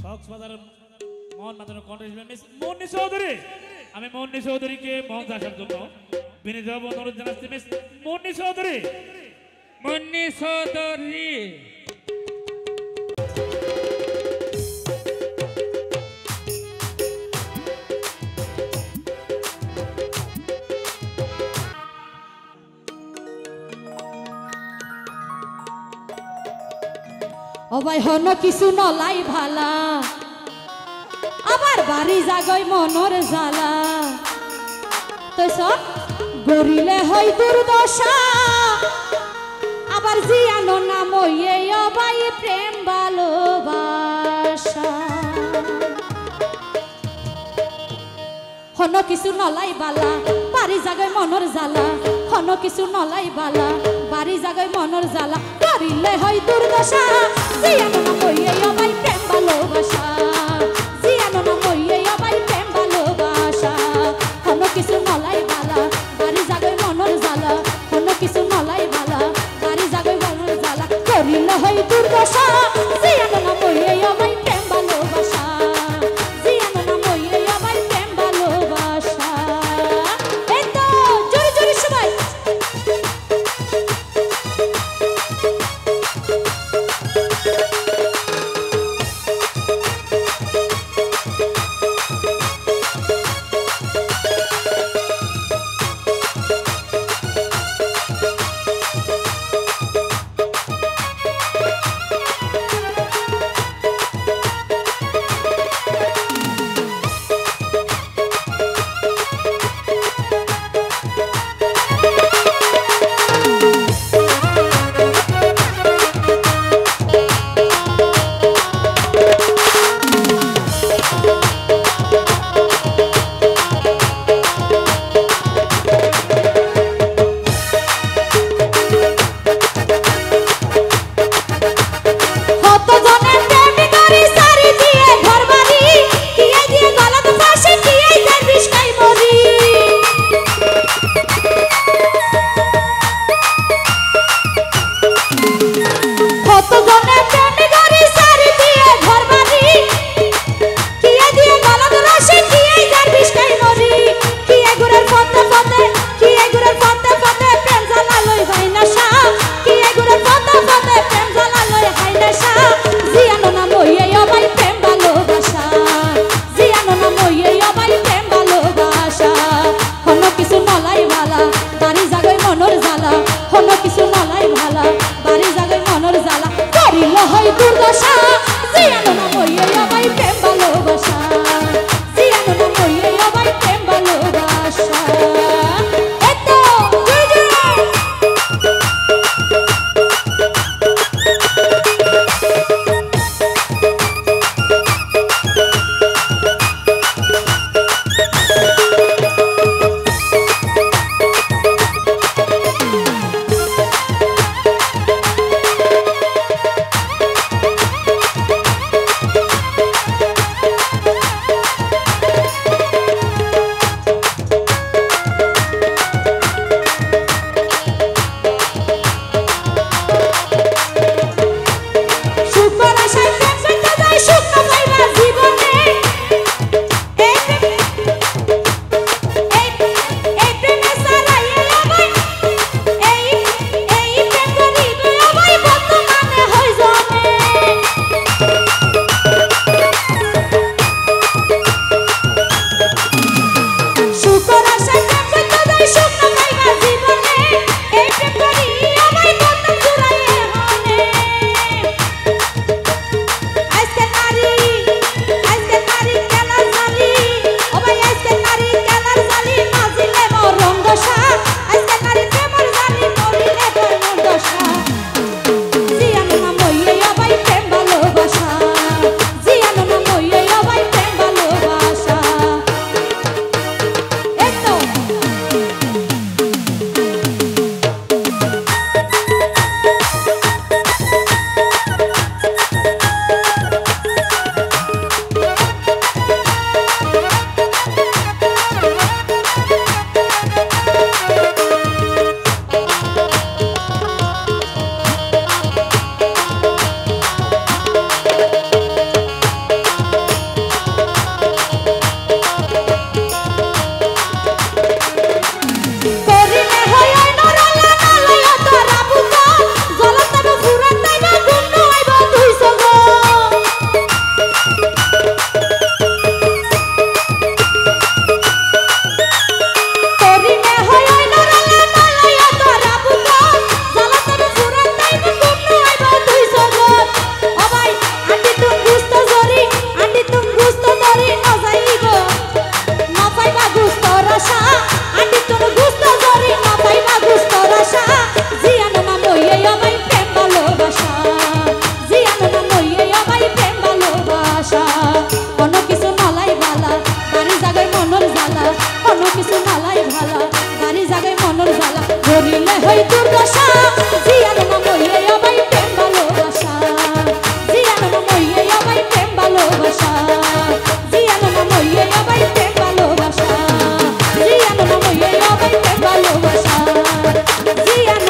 Cox's Bazar Mohan mother contest Miss Munni Chowdhury আমি মুন্নি চৌধুরীকে মঞ্চে আসার জন্য বিনীতভাবে অনুরোধ জানাচ্ছি মিস মুন্নি চৌধুরী মুন্নি চৌধুরী ও ভাই হন কিছু নলাই ভালা আবার বাড়ি জাগই মনর জ্বালা তো সব গরিলে হই দুর্দশা আবার জিয়ানো না মইয়ে ও ভাই প্রেম ভালোবাসা হন কিছু নলাই বালা বাড়ি জাগই মনর জ্বালা হন কিছু নলাই বালা বাড়ি জাগই মনর জ্বালা গরিলে হই দুর্দশা জিয়ানো না মইয়ে ও ভাই প্রেম ভালোবাসা জিয়ানো না মইয়ে ও ভাই প্রেম ভালোবাসা হন কিছু নলাই বালা বাড়ি জাগই মনর জ্বালা হন কিছু নলাই বালা বাড়ি জাগই মনর জ্বালা গরিলে হই দুর্দশা জিয়ানো না মইয়ে ও ভাই প্রেম ভালোবাসা জিয়ানো না মইয়ে ও ভাই প্রেম ভালোবাসা এই তো জোরে জোরে সবাই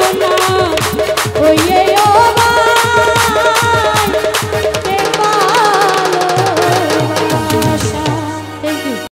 না